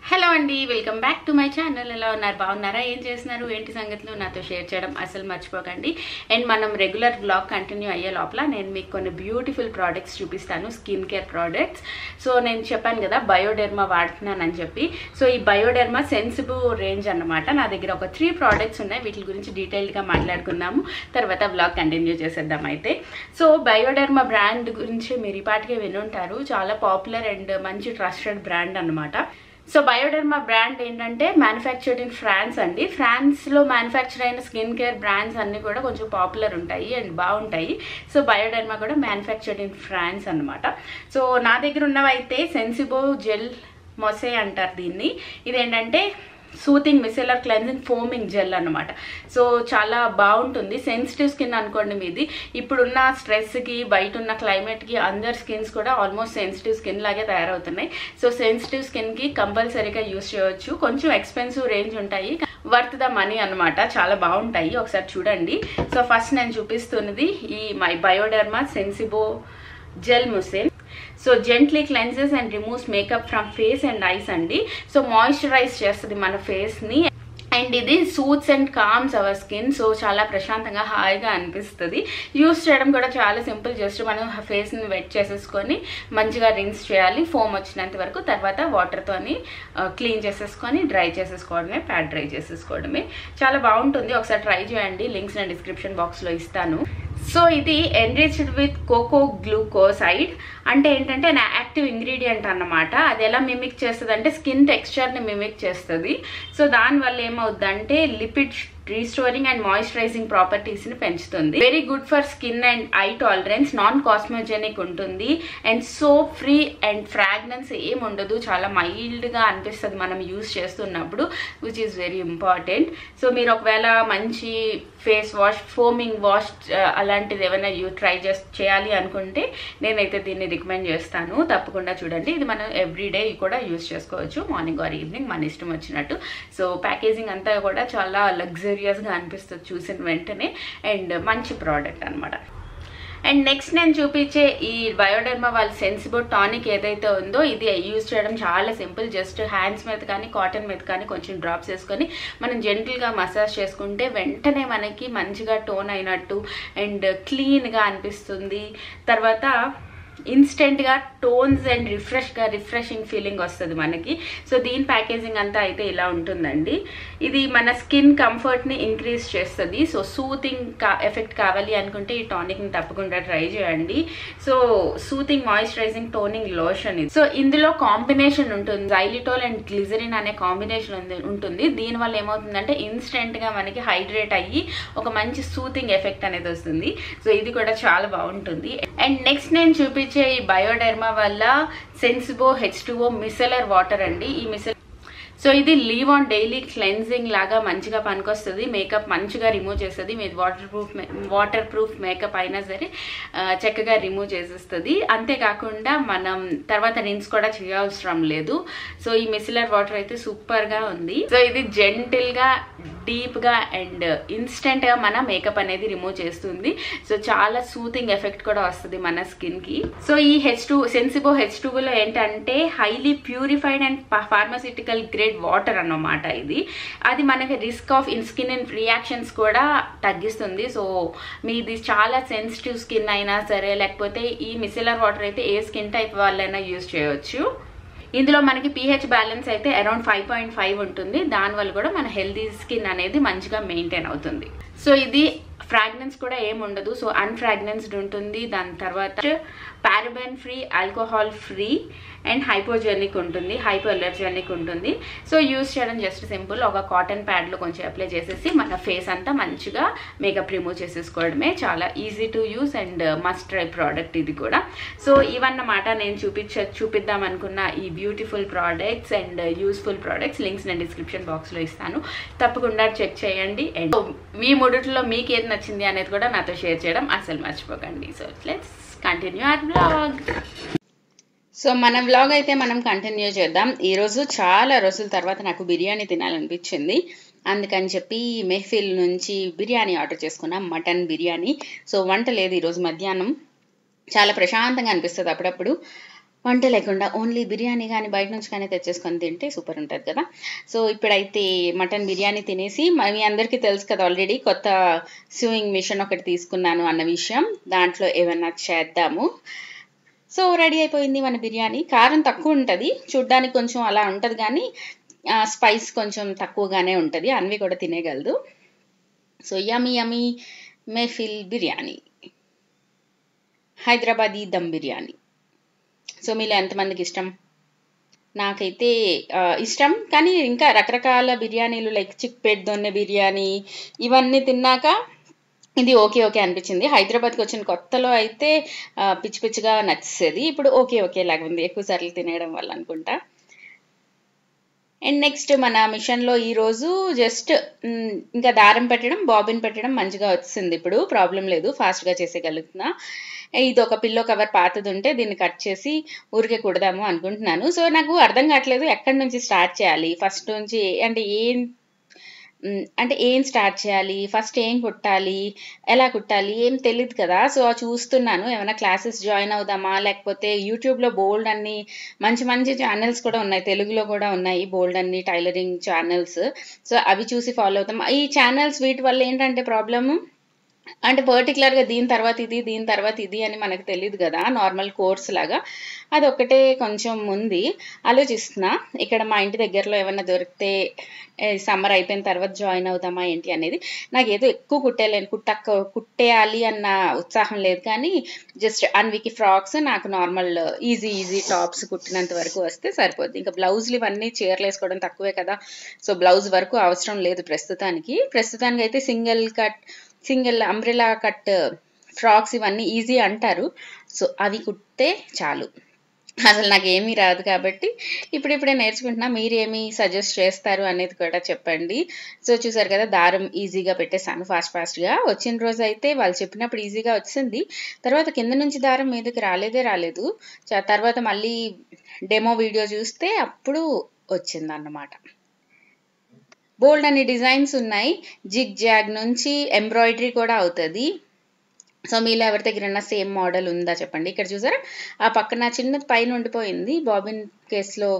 Hello అండి, welcome back to my channel. ఎలా ఉన్నారు? బాగున్నారా? ఏం చేస్తున్నారు? ఏంటి సంగతులు నాతో షేర్ చేయడం అసలు మర్చిపోకండి. అండ్ మనం రెగ్యులర్ బ్లాగ్ కంటిన్యూ అయ్యే లోపల నేను మీకు కొన్ని బ్యూటిఫుల్ ప్రోడక్ట్స్ చూపిస్తాను, స్కిన్ కేర్ ప్రోడక్ట్స్. సో నేను చెప్పాను కదా బయోడెర్మా వాడుతున్నానని చెప్పి. సో ఈ బయోడెర్మా సెన్సిబుల్ రేంజ్ అన్నమాట. నా దగ్గర ఒక 3 ప్రోడక్ట్స్ ఉన్నాయి. వీటి గురించి డీటెయిల్గా మాట్లాడుకుందాము, తర్వాత బ్లాగ్ కంటిన్యూ చేసేద్దాం. అయితే సో బయోడెర్మా బ్రాండ్ గురించి మీరు ఈ పాటికే వినుంటారు. చాలా పాపులర్ అండ్ మంచి ట్రస్టెడ్ బ్రాండ్ అన్నమాట. సో బయోడెర్మా బ్రాండ్ ఏంటంటే మ్యానుఫ్యాక్చర్డ్ ఇన్ ఫ్రాన్స్ అండి. ఫ్రాన్స్లో మ్యానుఫ్యాక్చర్ అయిన స్కిన్ కేర్ బ్రాండ్స్ అన్నీ కూడా కొంచెం పాపులర్ ఉంటాయి అండ్ బాగుంటాయి. సో బయోడెర్మా కూడా మ్యానుఫ్యాక్చర్డ్ ఇన్ ఫ్రాన్స్ అనమాట. సో నా దగ్గర ఉన్నవైతే సెన్సిబో జెల్ మొసే అంటారు దీన్ని. ఇదేంటంటే soothing micellar cleansing foaming gel అనమాట. సో చాలా బాగుంటుంది. సెన్సిటివ్ స్కిన్ అనుకోండి మీది. ఇప్పుడున్న స్ట్రెస్కి, బయట ఉన్న క్లైమేట్కి అందరి స్కిన్స్ కూడా ఆల్మోస్ట్ సెన్సిటివ్ స్కిన్ లాగే తయారవుతున్నాయి. సో సెన్సిటివ్ స్కిన్కి కంపల్సరీగా యూస్ చేయవచ్చు. కొంచెం ఎక్స్పెన్సివ్ రేంజ్ ఉంటాయి, వర్త్ ద మనీ అనమాట. చాలా బాగుంటాయి, ఒకసారి చూడండి. సో ఫస్ట్ నేను చూపిస్తున్నది ఈ my Bioderma Sensibio gel moussant. So gently cleanses and removes makeup from face and eyes అండి. సో మాయిశ్చరైజ్ చేస్తుంది మన ఫేస్ని. అండ్ ఇది soothes and calms our skin. So చాలా ప్రశాంతంగా హాయిగా అనిపిస్తుంది. యూస్ చేయడం కూడా చాలా సింపుల్. జస్ట్ మనం ఫేస్ని వెట్ చేసేసుకొని మంచిగా రిన్స్ చేయాలి ఫోమ్ వచ్చినంత వరకు. తర్వాత వాటర్తోని క్లీన్ చేసేసుకొని డ్రై చేసేసుకోవడమే, ప్యాడ్ డ్రై చేసేసుకోవడమే. చాలా బాగుంటుంది, ఒకసారి ట్రై చేయండి. లింక్స్ నేను డిస్క్రిప్షన్ బాక్స్లో ఇస్తాను. సో ఇది ఎన్రిచ్డ్ విత్ కోకో గ్లూకోసైడ్ అంటే ఏంటంటే నా యాక్టివ్ ఇంగ్రీడియంట్ అన్నమాట. అది ఎలా మిమిక్ చేస్తుంది అంటే స్కిన్ టెక్స్చర్ని మిమిక్ చేస్తుంది. సో దానివల్ల ఏమవుద్దంటే లిపిడ్ రీస్టోరింగ్ అండ్ మాయిశ్చరైజింగ్ ప్రాపర్టీస్ని పెంచుతుంది. Very good for skin and eye tolerance. Non comedogenic ఉంటుంది and soap free and fragrance ఏం ఉండదు. చాలా మైల్డ్గా అనిపిస్తుంది మనం యూస్ చేస్తున్నప్పుడు, which is very important. So మీరు ఒకవేళ మంచి ఫేస్ వాష్, ఫోమింగ్ వాష్ అలాంటిది ఏమైనా ట్రై చేయాలి అనుకుంటే నేనైతే దీన్ని రికమెండ్ చేస్తాను. తప్పకుండా చూడండి. ఇది మనం ఎవ్రీడే కూడా యూస్ చేసుకోవచ్చు, మార్నింగ్ ఆర్ ఈవినింగ్ మన ఇష్టం వచ్చినట్టు. సో ప్యాకేజింగ్ అంతా కూడా చాలా లగ్జరియస్గా అనిపిస్తుంది చూసిన వెంటనే. అండ్ మంచి ప్రోడక్ట్ అనమాట. అండ్ నెక్స్ట్ నేను చూపించే ఈ బయోడెర్మా వాళ్ళ సెన్సిబో టానిక్ ఏదైతే ఉందో ఇది యూజ్ చేయడం చాలా సింపుల్. జస్ట్ హ్యాండ్స్ మీద కానీ కాటన్ మీద కానీ కొంచెం డ్రాప్స్ వేసుకొని మనం జెంటిల్గా మసాజ్ చేసుకుంటే వెంటనే మనకి మంచిగా టోన్ అయినట్టు అండ్ క్లీన్గా అనిపిస్తుంది. తర్వాత ఇన్స్టెంట్గా టోన్స్ అండ్ రిఫ్రెషింగ్ ఫీలింగ్ వస్తుంది మనకి. సో దీని ప్యాకేజింగ్ అంతా అయితే ఇలా ఉంటుందండి. ఇది మన స్కిన్ కంఫర్ట్ని ఇంక్రీజ్ చేస్తుంది. సో సూతింగ్ ఎఫెక్ట్ కావాలి అనుకుంటే ఈ టానిక్ని తప్పకుండా ట్రై చేయండి. So soothing moisturising toning lotion ఇది. సో ఇందులో కాంబినేషన్ ఉంటుంది, జైలిటోల్ అండ్ గ్లిజరిన్ అనే కాంబినేషన్ ఉంటుంది. దీనివల్ల ఏమవుతుందంటే ఇన్స్టెంట్గా మనకి హైడ్రేట్ అయ్యి ఒక మంచి సూతింగ్ ఎఫెక్ట్ అనేది వస్తుంది. సో ఇది కూడా చాలా బాగుంటుంది. అండ్ నెక్స్ట్ నేను చూపించే ఈ బయోడెర్మా వల్ల సెన్సిబో H2O మిసెలర్ వాటర్ అండి. ఈ సో ఇది లీవ్ ఆన్ డైలీ క్లెన్జింగ్ లాగా మంచిగా పనికొస్తుంది. మేకప్ మంచిగా రిమూవ్ చేస్తుంది. మీది వాటర్ ప్రూఫ్ మేకప్ అయినా సరే చక్కగా రిమూవ్ చేసేస్తుంది. అంతేకాకుండా మనం తర్వాత రిన్స్ కూడా చేయవసరం లేదు. సో ఈ మిసిలర్ వాటర్ అయితే సూపర్గా ఉంది. సో ఇది జెంటిల్గా, డీప్గా అండ్ ఇన్స్టెంట్గా మన మేకప్ అనేది రిమూవ్ చేస్తుంది. సో చాలా సూతింగ్ ఎఫెక్ట్ కూడా వస్తుంది మన స్కిన్కి. సో ఈ సెన్సిబో H2Oలో ఏంటంటే highly purified and pharmaceutical grade water అన్నమాట ఇది. అది మనకి రిస్క్ ఆఫ్ స్కిన్ రియాక్షన్స్ కూడా తగ్గిస్తుంది. సో మీది చాలా సెన్సిటివ్ స్కిన్ అయినా సరే, లేకపోతే ఈ మిసిలర్ వాటర్ అయితే ఏ స్కిన్ టైప్ వాళ్ళైనా యూజ్ చేయవచ్చు. ఇందులో మనకి pH బ్యాలెన్స్ అయితే అరౌండ్ 5.5 ఉంటుంది. దానివల్ల కూడా మన హెల్దీ స్కిన్ అనేది మంచిగా మెయింటైన్ అవుతుంది. సో ఇది ఫ్రాగ్రెన్స్ కూడా ఏమి ఉండదు. సో అన్ఫ్రాగ్రెన్స్డ్ ఉంటుంది. దాని తర్వాత paraben free, alcohol free and hypoallergenic ఉంటుంది, హైపో అలర్జెనిక్ ఉంటుంది. సో యూజ్ చేయడం జస్ట్ సింపుల్. ఒక కాటన్ ప్యాడ్లో కొంచెం అప్లై చేసేసి మన ఫేస్ అంతా మంచిగా మేకప్ రిమూవ్ చేసేసుకోవడమే. చాలా easy to use and must try product ఇది కూడా. సో ఇవన్నమాట నేను చూపిద్దాం అనుకున్న ఈ beautiful products and useful products. Links నేను డిస్క్రిప్షన్ బాక్స్లో ఇస్తాను, తప్పకుండా చెక్ చేయండి. అండ్ మీ మూడిట్లో మీకు ఏది నచ్చింది అనేది కూడా నాతో షేర్ చేయడం అసలు మర్చిపోకండి. So let's continue our vlog. So మన వ్లాగ్ అయితే మనం కంటిన్యూ చేద్దాం. ఈరోజు చాలా రోజుల తర్వాత నాకు బిర్యానీ తినాలనిపించింది. అందుకని చెప్పి మెహఫిల్ నుంచి బిర్యానీ ఆర్డర్ చేసుకున్నాం, మటన్ బిర్యానీ. సో వంట లేదు ఈరోజు మధ్యాహ్నం. చాలా ప్రశాంతంగా అనిపిస్తుంది అప్పుడప్పుడు. వంట లేకుండా ఓన్లీ బిర్యానీ కానీ బయట నుంచి కానీ తెచ్చేసుకొని తింటే సూపర్ ఉంటుంది కదా. సో ఇప్పుడైతే మటన్ బిర్యానీ తినేసి మీ అందరికీ తెలుసు కదా ఆల్రెడీ కొత్త స్వింగ్ మిషన్ ఒకటి తీసుకున్నాను అన్న విషయం. దాంట్లో ఏమన్నా చేద్దాము. సో రెడీ అయిపోయింది మన బిర్యానీ. కారం తక్కువ ఉంటుంది, చూడ్డానికి కొంచెం అలా ఉంటుంది కానీ స్పైస్ కొంచెం తక్కువగానే ఉంటుంది. అన్వి కూడా తినేయగలదు. So yummy yummy Mehfil biryani, Hyderabadi dum biryani. So మీలో ఎంతమందికి ఇష్టం? నాకైతే ఇష్టం, కానీ ఇంకా రకరకాల బిర్యానీలు లైక్ చిక్పేట్ దొన్నె బిర్యానీ ఇవన్నీ తిన్నాక ఇది ఓకే ఓకే అనిపించింది. హైదరాబాద్కి వచ్చిన కొత్తలో అయితే పిచ్చి పిచ్చిగా నచ్చేది. ఇప్పుడు ఓకే ఓకే లాగా ఉంది, ఎక్కువ సార్లు తినేయడం వల్ల అనుకుంటా. అండ్ నెక్స్ట్ మన మిషన్లో ఈరోజు జస్ట్ ఇంకా దారం పెట్టడం, బాబిన్ పెట్టడం మంచిగా వచ్చింది. ఇప్పుడు ప్రాబ్లం లేదు, ఫాస్ట్గా చేసేయగలుగుతున్నా. ఇది ఒక పిల్లో కవర్ పాతది ఉంటే దీన్ని కట్ చేసి ఊరికే కుడదాము అనుకుంటున్నాను. సో నాకు అర్థం కావట్లేదు ఎక్కడి నుంచి స్టార్ట్ చేయాలి, ఫస్ట్ నుంచి అంటే ఏం స్టార్ట్ చేయాలి, ఫస్ట్ ఏం కుట్టాలి, ఎలా కుట్టాలి ఏం తెలియదు కదా. సో చూస్తున్నాను ఏమైనా క్లాసెస్ జాయిన్ అవుదామా, లేకపోతే యూట్యూబ్లో బోల్డ్ అన్ని మంచి మంచి ఛానల్స్ కూడా ఉన్నాయి, తెలుగులో కూడా ఉన్నాయి బోల్డ్ అన్ని టైలరింగ్ ఛానల్స్. సో అవి చూసి ఫాలో అవుతాం. ఈ ఛానల్స్ వీటి వల్ల ఏంటంటే ప్రాబ్లము అంటే పర్టికులర్గా దీని తర్వాత ఇది దీని తర్వాత ఇది అని మనకు తెలియదు కదా, నార్మల్ కోర్స్ లాగా. అది ఒక్కటే కొంచెం ఉంది, ఆలోచిస్తున్నా. ఇక్కడ మా ఇంటి దగ్గరలో ఏమైనా దొరికితే సమ్మర్ అయిపోయిన తర్వాత జాయిన్ అవుదామా ఏంటి అనేది. నాకు ఏదో ఎక్కువ కుట్టేయాలి అన్న ఉత్సాహం లేదు, కానీ జస్ట్ అన్వికి ఫ్రాక్స్, నాకు నార్మల్ ఈజీ టాప్స్ కుట్టినంత వరకు వస్తే సరిపోద్ది. ఇంకా బ్లౌజులు ఇవన్నీ చీరలు వేసుకోవడం తక్కువే కదా, సో బ్లౌజ్ వరకు అవసరం లేదు ప్రస్తుతానికి అయితే సింగిల్ అంబ్రెలా కట్ ఫ్రాక్స్ ఇవన్నీ ఈజీ అంటారు. సో అవి కుట్టే చాలు. అసలు నాకు ఏమీ రాదు కాబట్టి ఇప్పుడిప్పుడే నేర్చుకుంటున్నా. మీరు ఏమి సజెస్ట్ చేస్తారు అనేది కూడా చెప్పండి. సో చూసారు కదా, దారం ఈజీగా పెట్టేశాను ఫాస్ట్గా. వచ్చిన రోజు అయితే వాళ్ళు చెప్పినప్పుడు ఈజీగా వచ్చింది, తర్వాత కింద నుంచి దారం మీదకి రాలేదు. తర్వాత మళ్ళీ డెమో వీడియో చూస్తే అప్పుడు వచ్చింది అన్నమాట. బోల్డ్ అన్ని డిజైన్స్ ఉన్నాయి, జిగ్ జాగ్ నుంచి ఎంబ్రాయిడరీ కూడా అవుతుంది. సో మీలో ఎవరి దగ్గర సేమ్ మోడల్ ఉందా చెప్పండి. ఇక్కడ చూసారా, ఆ పక్కన చిన్నది పైన ఉండిపోయింది, బాబిన్ కేసులో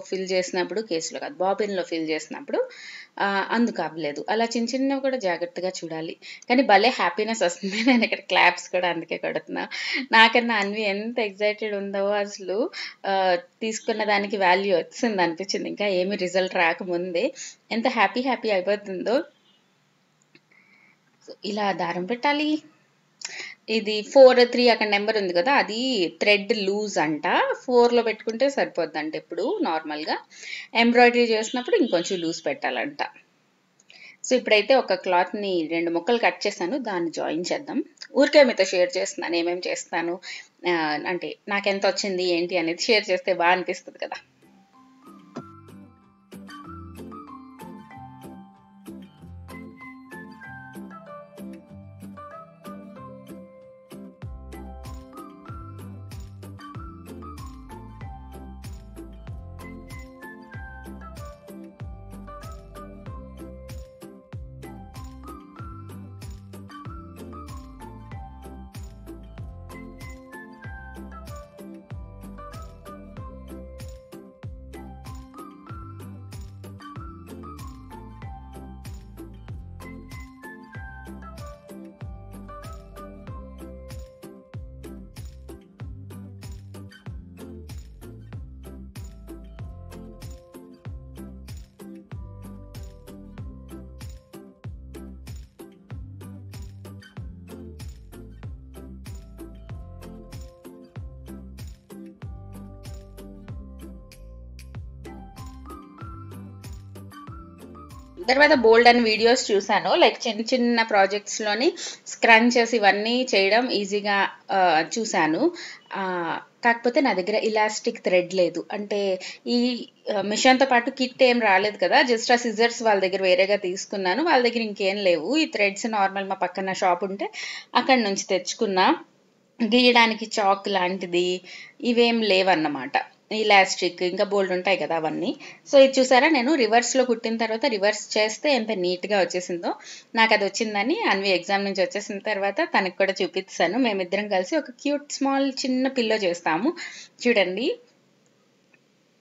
ఫిల్ చేసినప్పుడు అందుకు అవ్వలేదు. అలా చిన్నవి కూడా జాగ్రత్తగా చూడాలి, కానీ భలే హ్యాపీనెస్ వస్తుంది. నేను ఇక్కడ క్లాప్స్ కూడా అందుకే కొడుతున్నా. నాకన్నా అన్వి ఎంత ఎగ్జైటెడ్ ఉందో, అసలు తీసుకున్న దానికి వాల్యూ వచ్చింది అనిపించింది. ఇంకా ఏమి రిజల్ట్ రాకముందే ఎంత హ్యాపీ అయిపోతుందో. ఇలా దారం పెట్టాలి. ఇది 4-3 అక్కడ నెంబర్ ఉంది కదా, అది థ్రెడ్ లూజ్ అంట. 4లో పెట్టుకుంటే సరిపోద్దంట. ఇప్పుడు నార్మల్గా ఎంబ్రాయిడరీ చేసినప్పుడు ఇంకొంచెం లూజ్ పెట్టాలంట. సో ఇప్పుడైతే ఒక క్లాత్ని 2 ముక్కలు కట్ చేశాను, దాన్ని జాయిన్ చేద్దాం. ఊరికే మీతో షేర్ చేస్తున్నాను ఏమేమి చేస్తాను, అంటే నాకెంత వచ్చింది ఏంటి అనేది షేర్ చేస్తే బాగా అనిపిస్తుంది కదా. తర్వాత బోల్డ్ అని వీడియోస్ చూసాను, లైక్ చిన్న ప్రాజెక్ట్స్లోని స్క్రంచెస్ ఇవన్నీ చేయడం ఈజీగా చూశాను. కాకపోతే నా దగ్గర ఇలాస్టిక్ థ్రెడ్ లేదు, అంటే ఈ మిషన్తో పాటు కిట్ ఏం రాలేదు కదా, జస్ట్ ఆ సిజర్స్ వాళ్ళ దగ్గర వేరేగా తీసుకున్నాను. వాళ్ళ దగ్గర ఇంకేం లేవు. ఈ థ్రెడ్స్ నార్మల్ మా పక్కన షాప్ ఉంటే అక్కడి నుంచి తెచ్చుకున్నా. గీయడానికి చాక్ లాంటిది ఇవేం లేవన్నమాట. ఇలాస్టిక్ ఇంకా బోల్డ్ ఉంటాయి కదా అవన్నీ. సో ఇది చూసారా, నేను రివర్స్లో కుట్టిన తర్వాత రివర్స్ చేస్తే ఎంత నీట్గా వచ్చేసిందో. నాకు అది వచ్చిందని అన్వి ఎగ్జామ్ నుంచి వచ్చేసిన తర్వాత తనకు కూడా చూపిస్తాను. మేమిద్దరం కలిసి ఒక క్యూట్ స్మాల్ చిన్న పిల్లో చేస్తాము చూడండి.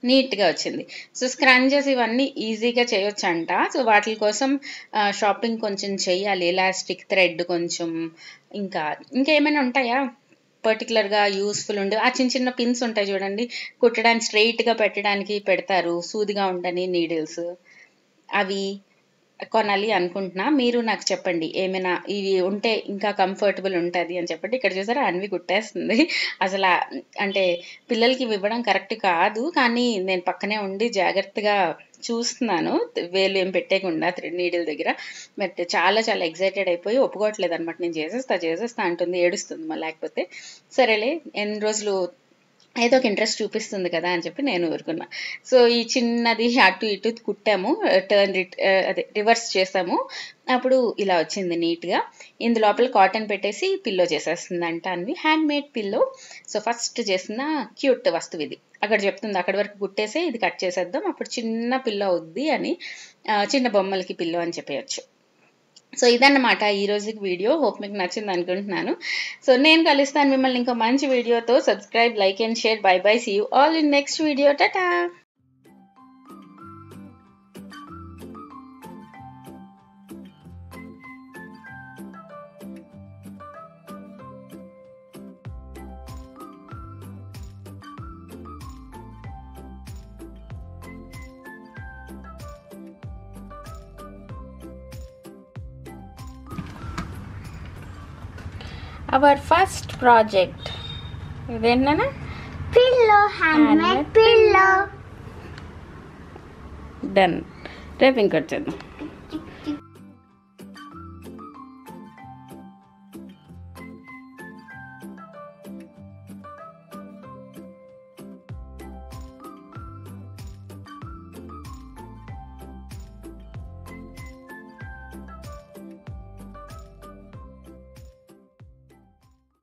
నీట్గా వచ్చింది. సో స్క్రంచెస్ ఇవన్నీ ఈజీగా చేయొచ్చంట. సో వాటి కోసం షాపింగ్ కొంచెం చెయ్యాలి. ఎలాస్టిక్ థ్రెడ్ కొంచెం, ఇంకా ఏమైనా ఉంటాయా పర్టికులర్గా యూస్ఫుల్ ఉండే ఆ చిన్న చిన్న పిన్స్ ఉంటాయి చూడండి, కుట్టడానికి స్ట్రైట్గా పెట్టడానికి పెడతారు, సూదిగా ఉండని నీడిల్స్, అవి కొనాలి అనుకుంటున్నా. మీరు నాకు చెప్పండి ఏమైనా ఇవి ఉంటే ఇంకా కంఫర్టబుల్ ఉంటుంది అని చెప్పండి. ఇక్కడ చూసారా అన్వి కుట్టేస్తుంది. అసలు అంటే పిల్లలకి ఇవి ఇవ్వడం కరెక్ట్ కాదు, కానీ నేను పక్కనే ఉండి జాగ్రత్తగా చూస్తున్నాను, వేలు ఏం పెట్టేయకుండా థ్రెడ్ నీడిల్ దగ్గర. బట్ చాలా చాలా ఎక్సైటెడ్ అయిపోయి ఒప్పుకోవట్లేదు అనమాట. నేను చేసేస్తా అంటుంది, ఏడుస్తుంది మళ్ళీ. లేకపోతే సరేలే ఎన్ని రోజులు ఏదో ఒక ఇంట్రెస్ట్ చూపిస్తుంది కదా అని చెప్పి నేను ఊరుకున్నా. సో ఈ చిన్నది అటు ఇటు కుట్టాము, అదే రివర్స్ చేసాము, అప్పుడు ఇలా వచ్చింది నీట్గా. ఇందు లోపల కాటన్ పెట్టేసి పిల్లో చేసేస్తుందంట Anvi, hand made pillow. So first చేసిన క్యూట్ వస్తువు ఇది. అక్కడ చెప్తుంది అక్కడి వరకు కుట్టేసి ఇది కట్ చేసేద్దాం, అప్పుడు చిన్న పిల్లో అవుద్ది అని, చిన్న బొమ్మలకి పిల్లో అని చెప్పేయచ్చు. సో ఇదన్నమాట ఈ రోజుకి వీడియో. హోప్ మీకు నచ్చింది అనుకుంటున్నాను. సో నేను కలుస్తాను మిమ్మల్ని ఇంకో మంచి వీడియోతో. Subscribe, like and share. Bye bye, see you all in next video. టాటా. Our first project. ఇదేంటన్నా? Pillow, handmade pillow. Done. రేపు ఇంకొచ్చేద్దాం.